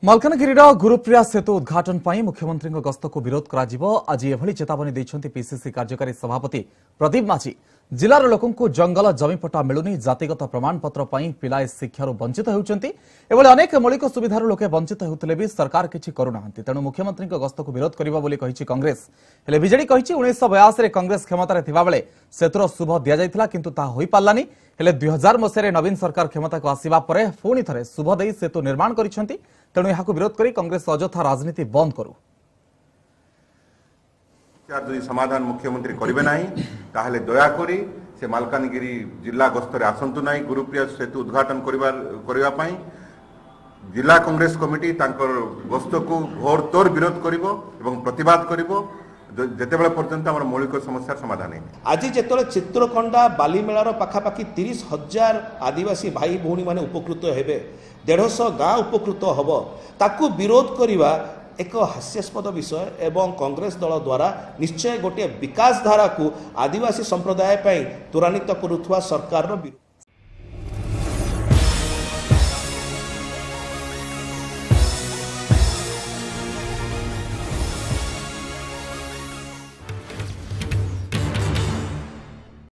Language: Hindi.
मलकानगिरी गुरुप्रिया सेतु उद्घाटन पर मुख्यमंत्री गस्त को विरोध कर आज एभली चेतावनी देते पीसीसी कार्यकारी सभापति प्रदीप माझी। जिलार लोकंकु जंगल जमीपट्टा मिलुनी, जातिगत प्रमाणपत्र पिलाए शिक्षार वंचित होती। अनेक मौलिक सुविधार लोके वंचित होते भी सरकार किछि करुना। तेणु मुख्यमंत्री गस्त को विरोध करबा बोली कहिछि कांग्रेस। हेले बीजेडी कहिछि 1982 कांग्रेस क्षमतार थिबा बेले सेतुर शुभ दिया जाइथिला, किंतु ताहा होई पारलानी। हेले 2000 मसीह नवीन सरकार क्षमता को आसिबा परे पुणी थरे शुभ देई सेतु निर्माण करिसेंती। तेणु यहां विरोध करी कांग्रेस अजथा राजनीति बंद करू। जो समाधान मुख्यमंत्री करेंगे ना ताहले दयाकोरी से मालकानगिरी जिला गस्तर आसतु ना। गुरुप्रिया सेतु उद्घाटन करने जिला कांग्रेस कमिटी गस्त को घोरतोर विरोध करिवो एवं प्रतिवाद करिवो जेतेबेले पर्यंत आम मौलिक समस्या समाधान है। आज जिते चित्रकोंडा बालीमेलार पाखापाखि 30,000 आदिवासी भाई भौणी माने उपकृत हेबे, 150 गाँ उपकृत हम, ताकू विरोध करवा एक हास्यास्पद विषय एवं कांग्रेस दल द्वारा निश्चय गोटे विकास धारा को आदिवासी संप्रदाय त्वरान्वित करुवा सरकार।